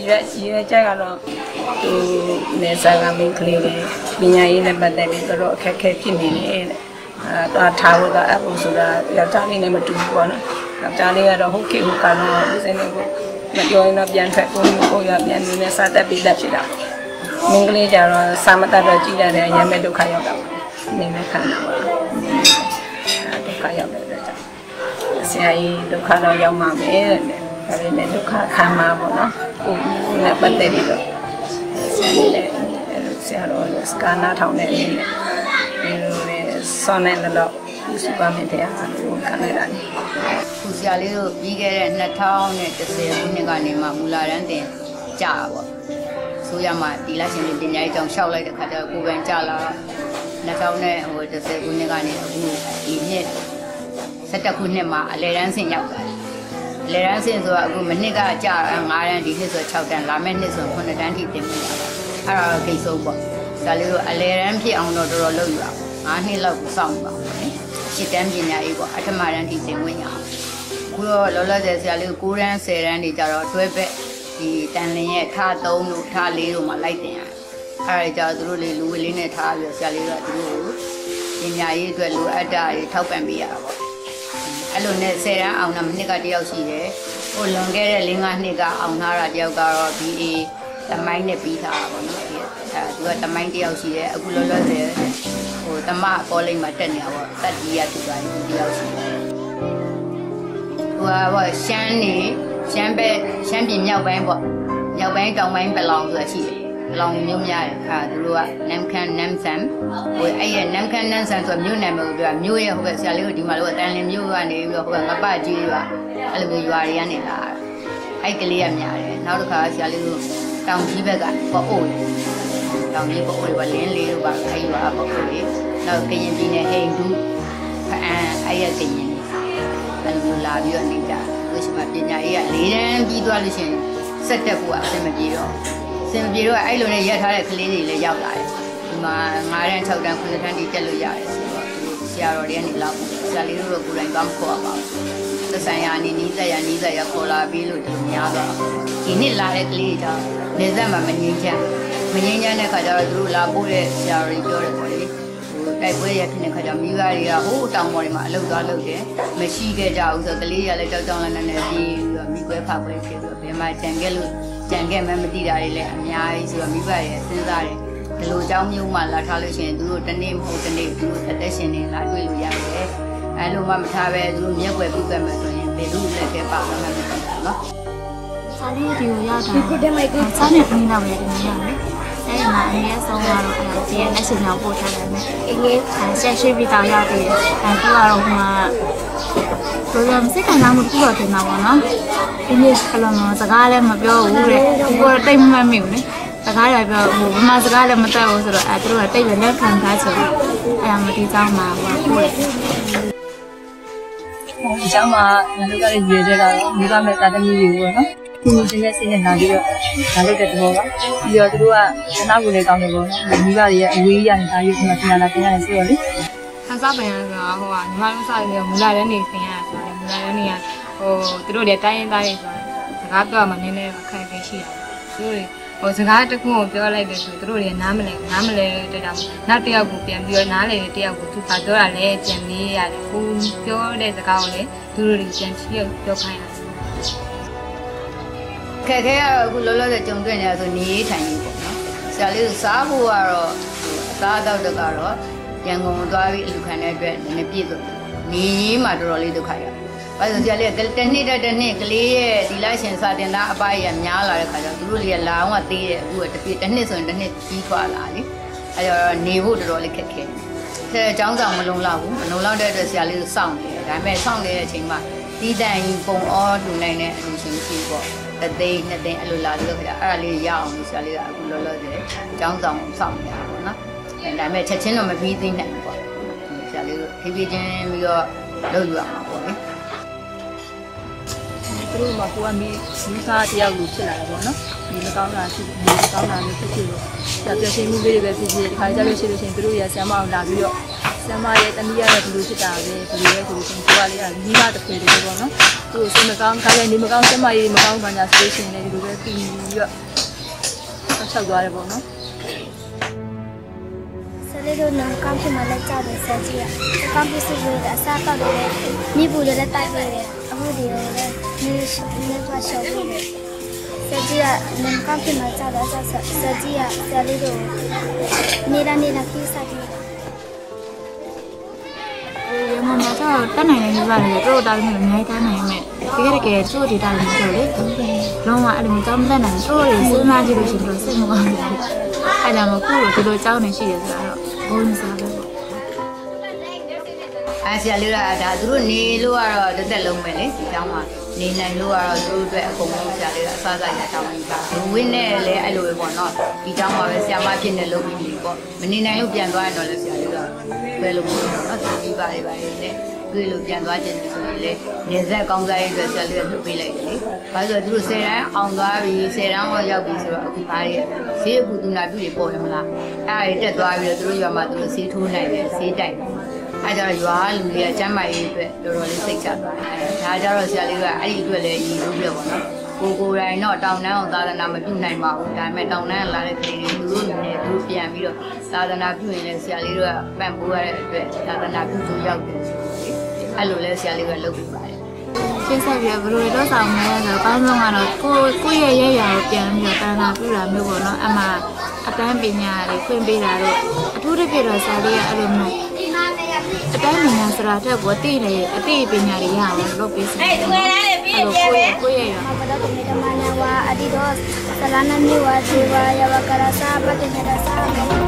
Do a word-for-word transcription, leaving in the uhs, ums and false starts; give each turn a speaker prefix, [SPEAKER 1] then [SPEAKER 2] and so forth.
[SPEAKER 1] 月月这个咯，都那啥个没可以的，明年一年半载的咯，开开今年的，啊，到差不多啊，不是的，要家里那么多过呢，家里个好给好干咯，不是那个，那叫那边出工工要边那啥的别的去了，明个哩家咯，三么大的几来的也没都开要的，你没看到吧？啊，都开要的这家，现在都看到要妈没了。အဲ့ဒီနဲ့ဒုက္ခခံမှာပေါ့နော်ကိုယ်နဲ့ပတ်သက်ပြီးတော့ဆရာနဲ့ဆရာတော်စကားနားထောင်တဲ့အနေနဲ့ဒီလိုနဲ့ဆောင်းနေတဲ့တော့ဒီစပါမယ်တရားကိုခံရတာနေ
[SPEAKER 2] ခုဆရာလေးတို့ပြီးခဲ့တဲ့နှစ်ထောင်နဲ့တစ်ဆယ်ခုနှစ်ကနေမှမူလာတန်းတင်ကြာပေါ့ဆိုရမှာဒီလိုက်ရှင်ပညာရေးကြောင့်ရှောက်လိုက်တဲ့ခါကျတော့ကိုယ်ပိုင်ကြာလာတော့နှစ်ထောင်နဲ့ဟိုတစ်ဆယ်ခုနှစ်ကနေအခုဒီနှစ်ဆက်တက်ခုနှစ်မှာအလဲတန်းဆင်ရောက်တာလေရန်စင်ဆိုအခုမနှစ်ကကြာငါးတန်းဒီနှစ်ဆို၆တန်းလာမယ့်နှစ်ဆိုခုနှစ်တန်းထိတင်ပြီးတာအဲ့ဒါတော့ကိစ္စပေါ့ဒါလေးတို့အလဲရန်ဖြစ်အောင်တော့တော်တော်လုပ်ရအောင်ငါးနှစ်လောက်ကိုစောင့်ပါမယ်ရှစ်တန်းပညာရေးပေါ့အထမတန်းထိတင်ဝင်ရအောင်အခုတော့လောလောဆယ်ဆရာလေးကို၉တန်း၁၀တန်းတွေကြတော့တွဲဘက်ဒီတန်လင်းရဲ့ထား၃တို့ထား၄တို့မှာလိုက်တင်ရတယ်အဲ့ဒါကြောင့်သူတို့လေးလူဝေးလေးနဲ့ထားပြီးဆရာလေးကသူတို့ပညာရေးအတွက်လိုအပ်တာတွေထောက်ပံ့ပေးရတာပေါ့အဲ့လိုနဲ့ဆယ်တန်းအောင်တာမနှစ်ကတယောက်ရှိတယ်ဟိုလွန်ခဲ့တဲ့၄၅နှစ်ကအောင်ထားတာတယောက်ကတော့ B A တမိုင်းနဲ့ပြီးထားတာပေါ့နော်အဲသူကတမိုင်းတယောက်ရှိတယ်အခုလောလောဆယ်ဟိုတမကောလိပ်မှာတက်နေတာပေါ့တက်ကြီးရသူပိုင်းတယောက်ရှိတယ်ဟိုကရှမ်းနေရှမ်းဘက်ရှမ်းပြည်မြောက်ပိုင်းပေါ့မြောက်ပိုင်းတောင်ပိုင်းပလောင်ဆိုတာရှိတယ်ပလောင်မျိုးများတယ်အဲသူတို့ကနမ်ခမ်းနမ်ဆန်ဟိုအဲ့ရဲ့နမ်ခမ်းနမ်ဆန်ဆိုမြို့နယ်မျိုးပြောမြို့ရဲ့ဟိုကဆရာလေးတို့ဒီမှာလို့အတန်လင်းမြို့ကနေပြီးတော့ဟိုကငပကြီးရွာအဲ့လိုမျိုးရွာတွေကနေလာအဲ့ကလေးကများတယ်နောက်တစ်ခါဆရာလေးတို့တောင်ကြီးဘက်ကပေါ့အိုးတောင်ကြီးပေါ့အိုးကလင်းလေးတို့ပါအဲ့ရွာပေါ့အိုးလေးနောက်ကရင်ပြည်နယ်ဟိန္ဒူဖအန်အဲ့ရဲ့ကရင်အဲ့လိုမျိုးလာပြီးတော့နေတာလို့ရှိမှပညာရေးက၄တန်းပြီးသွားလို့ရှိရင်ဆက်တက်ဖို့အဆင်မပြေတော့စင်ပြေတော့အဲ့လိုနဲ့ရက်ထားတဲ့ကလေးတွေလည်းရောက်လာတယ်ဒီမှာ၅တန်း၆တန်းခုနှစ်တန်းတိတက်လို့ရတယ်ဆိုတော့သူဆရာတော်တွေကနေလောက်ဆရာလေးတို့ကကိုယ်တိုင်သွားမခေါ်ပါဘူးသက်ဆိုင်ရာအနေနီးသက်ရနီးသက်ရခေါ်လာပြီးလို့ဒီများတော့ဒီနှစ်လာတဲ့ကလေးကြောင့်နေဆက်မှာမငင်းချမ်းမငင်းချမ်းတဲ့ခါကျတော့သူတို့လာပို့တဲ့ဆရာတော်တွေပြောတယ်ပေါ့လေဟိုတိုက်ပွဲရဖြစ်တဲ့ခါကျမိဘတွေကဟိုးတောင်ပေါ်တွေမှာအလုပ်သွားလုပ်တယ်မရှိခဲ့ကြဘူးဆိုတော့ကလေးရလည်းကြောက်ကြောက်လန့်လန့်နဲ့ပြီးပြီးတော့မိကွဲဖခွဲဖြစ်ပြီးတော့ဘယ်မှာကြံခဲ့လို့ကြံခဲ့မှမသိတာတွေလည်းအများကြီးဆိုတော့မိဘရဲ့စဉ်းစားတယ်ဒီလိုအကြောင်းမျိုးမှလာထားလို့ရှိရင်သူတို့တနေ့မဟုတ်တနေ့သူတို့အသက်ရှင်နေလာတွေ့လို့ရတယ်အဲလိုမှမထားပဲသူတို့မျက်ွယ်ပြုတ်ခဲ့မှဆိုရင်ဘယ်လိုလက်ကဲပါမှမသိဘူးနော်
[SPEAKER 3] စာလေးဒီကိုရတာဒီတဲ့မိုက်ကစာနဲ့ခင်းတော့ပဲဒီနေ့ရတယ်အဲ့မှာအနည်းဆုံးကတော့ဒီရဲ့လက်ရှင်ကြောင့်ပို့ထားတယ်မယ်အင်းကြီးဆက်ရှိပြီးတော့ရောက်ပြီးအဲသူကတော့ဟိုမှာဆိုတော့စိတ်ခံစားမှုတစ်ခုတော့တင်တာပေါ့နော်ဒီနေ့ကလည်းစကားလည်းမပြောဘူးတဲ့ဒီကိုတိတ်မမှတ်မိဘူးလေစကားရပြောဟိုဗမာစကားလည်းမတတ်ဘူးဆိုတော့အဲသူတို့ကတိတ်လည်းလက်ခံထားချင်တယ်အဲမဒီကြောင်းမှာဟိုပို့တယ်
[SPEAKER 4] ဒီကြောင်းမှာငါတို့ကလည်းရည်ကြတာတော့မိဘမဲ့တာသမီးတွေပေါ့နော်ခုမျိုးချင်းနဲ့စိတ်နဲ့လာပြီးတော့လာလုပ်တဲ့သဘောပါပြီးတော့သူတို့ကနားကိုလည်းကောင်းတယ်ပေါ့နော်မိဘတွေရဲ့အဝေးရနေတာယူမှပြန်လာပြန်ရတယ်ဆိုတော့လေ
[SPEAKER 3] ဆန်းစားပင်ဆိုတာဟိုကညီမတို့စားပြီးတော့မူလာတဲ့နေဆင်ရဆိုတော့မူလာတဲ့နေကဟိုသူတို့လည်းတိုင်းရင်းသားတွေဆိုတော့စကားပြောမှနည်းနည်းအခက်အခဲရှိတယ်သူတို့ဟိုစကားတစ်ခုကိုပြောလိုက်တယ်ဆိုသူတို့လည်းနားမလဲနားမလဲတဲ့တာနောက်တစ်ယောက်ကိုပြန်ပြီးတော့နားလေတဲ့ယောက်ကိုသူကပြောတာလည်းကြံမေးရတယ်ကိုပြောတဲ့စကားကိုလည်းသူတို့တွေပြန်ချီးပြောခိုင်းရတယ်
[SPEAKER 2] ခဲခဲကတော့အခုလောလောဆယ်ကြုံတွေ့နေတာဆိုနေရေးထိုင်ရေးပေါ့နော်ဆရာလေးစားဖို့ကတော့အသားအတော့တကတော့ရန်ကုန်သွားပြီးအလူခံတဲ့အတွက်နည်းနည်းပြည့်စုံနေရေးမှာတော်တော်လေးဒုက္ခရတယ်ဘာလို့ဆရာလေးကတစ်နှစ်တစ်နှစ်ကလေးရဲ့ဒီလိုက်ရှင်စာတင်သားအပိုင်းရများလာတဲ့ခါကျတော့သူတို့လေးကလာအောင်ကသေးတယ်အခုကတစ်ပြည့်တစ်နှစ်ဆိုရင်တစ်နှစ်ကြီးထွားလာလေအဲတော့နေဖို့တော်တော်လေးခက်ခဲတယ်အဲအကြောင်းဆောင်မလုံလောက်ဘူးမလုံလောက်တဲ့အတွက်ဆရာလေးကိုစောင့်နေတယ်ဒါပေမဲ့စောင့်နေတဲ့အချိန်မှာတီးတန်ပုံအောတူနိုင်တဲ့အလူရှင်ရှိပေါ့တသိန်းနှစ်သိန်းအဲ့လိုလာလို့ခါအဲ့ဒါလေးရအောင်လို့ဆရာလေးကအခုလောလောဆယ်အကြောင်းဆောင်စောင့်နေတာပေါ့နော်အဲဒါပေမဲ့ချက်ချင်းတော့မပြီးသေးနိုင်ဘူးပေါ့ဆရာလေးတို့ဖြည်းဖြည်းချင်းပြီးတော့လုပ်ယူအောင်ပေါ့လေ
[SPEAKER 4] သူတို့ကကိုကမီးမိသားတယောက်ကိုဖြစ်လာတယ်ပေါ့နော်ဒီမကောင်းတာရှိဒီမကောင်းတာမျိုးဖြစ်ဖြစ်လို့ဆရာပြည့်စုံမှုလေးတွေပဲဖြစ်ဖြစ်ဒီခါကြလို့ရှိလို့ရှိရင်သူတို့ရဆရာမအောင်လာပြီးတော့ဆဆရာမရဲ့တမီးရတဲ့ဘလူးဖြစ်တာပဲဘလူးရဲ့ဆိုလို့ရှိရင်ကိုကလေးကမိမတစ်ခွေလေးပေါ့နော်သူ့စိတ်မကောင်းခါကျနေမကောင်းဆရာမကြီးမကောင်းဘာညာဆိုလို့ရှိရင်လည်းဒီလိုပဲပြီးပြီးတော့ဆောက်သွားတယ်ပေါ့နော်
[SPEAKER 3] ဆလေးတို့နံကောင်းဖြစ်မှလည်းကြောက်တယ်ဆက်ကြည့်ရကောင်းဖြစ်စုလို့အစားတော့တယ်မိဘူးလည်းတိုက်ပေးတယ်အခုဒီလည်းနေနေသွားရှောက်ပေးတယ်ဆက်ကြည့်ရနံကောင်းဖြစ်မှကြောက်တယ်ဆက်ဆက်ကြည့်ရဆလေးတို့နေတာနေတာခိစားကြည့်ရမမတော့တက်နိုင်နေပါလေတို့တားလို့အများကြီးတန်းနိုင်မယ်တကယ်တကယ်တို့ဒီတားလို့ဆိုလေလုံးဝအဲ့လိုကြောင်းတက်နိုင်တို့တွေစဉ်းစားကြည့်လို့ရှိရင်စိတ်မကောင်းဘူးအဲ့ဒါမှကိုယ်တို့ဒီလိုကြောင်းနေရှိတယ်ဆိုတော့ဘုန်းကြီးစားပဲပေါ့
[SPEAKER 2] အဲဆရာလေးကဒါသူတို့နေလို့ကတော့တစ်သက်လုံးပဲလေဒီကြောင်းမှာနေနိုင်လို့ကတော့သူတို့အတွက်အကုန်လုံးဆရာလေးကအစားဆိုင်နဲ့တောင်းပြီးပါလူဝင်းနဲ့လည်းအဲ့လိုပဲပေါ့နော်ဒီကြောင်းမှာပဲဆရာမဖြစ်နေလို့ပြီးပြီပေါ့မနေနိုင်လို့ပြန်သွားရင်တော့လည်းဆရာလေးကပဲလို့ပေါ့နော်သူပြီးပါလေပါလေနဲ့တွေ့လို့ပြန်သွားခြင်းဆိုရင်လေနေဆက်ကောင်းစားရေးအတွက်ဆရာလေးကလှုပ်ပေးလိုက်တယ်လေဘာလို့လဲသူတို့ဆယ်တန်းအောင်သွားပြီဆယ်တန်းတော့ရောက်ပြီဆိုတော့အခုအားရဈေးအခုသူနာပြုတွေပေါ်ရမလားအဲ့ဒါတက်သွားပြီးတော့သူတို့ရွာမှာသူတို့ဈေးထိုးနိုင်တယ်ဈေးတိုက်တယ်အဲကြတော့ရွာလူတွေကကျမ်းမာရေးအတွက်တော်တော်လေးစိတ်ချသွားတယ်။ဒါကြတော့ဆရာလေးကအဲ့ဒီအတွက်လည်းရည်လို့ပြောပါတော့။ကိုကိုယ်တိုင်တော့တောင်တန်းအောင်သာသနာမပြုနိုင်ပါဘူး။ဒါပေမဲ့တောင်တန်းလာတဲ့ကလေးတွေသူတို့နဲ့သူတို့ပြန်ပြီးတော့သာသနာပြုရင်လည်းဆရာလေးတို့ကပံ့ပိုးရတဲ့အတွက်သာသနာပြုလို့ရောက်တယ်ဆိုတော့အဲ့လိုလဲဆရာလေးကလုပ်ပေးပါတယ်
[SPEAKER 3] ။ရှင်းဆက်ပြီးဘယ်လိုလုပ်ဆောင်မလဲဆိုတော့အကောင်းဆုံးကတော့ကိုကိုရဲ့ရဲ့ရာကိုပြန်ပြီးတော့သာသနာပြုတာမျိုးပေါ့နော်။အမှအတန်းပညာတွေခွင့်ပေးတာတော့အထူးသဖြင့်တော့ဆရာလေးကအဲ့လိုမျိုးအတိုင်းပညာဆိုတာတက်ကိုသိနေအသိပညာတွေရအောင်လုပ်ပေးစတယ်။အဲ့လိုကိုယ့်ကိုယ့်ရဲ့ဘာသာတမေတမနာဝါအဒီတော့သလနာမျိုးဝါဇေဝါယဝကရစာပတိနေရစာ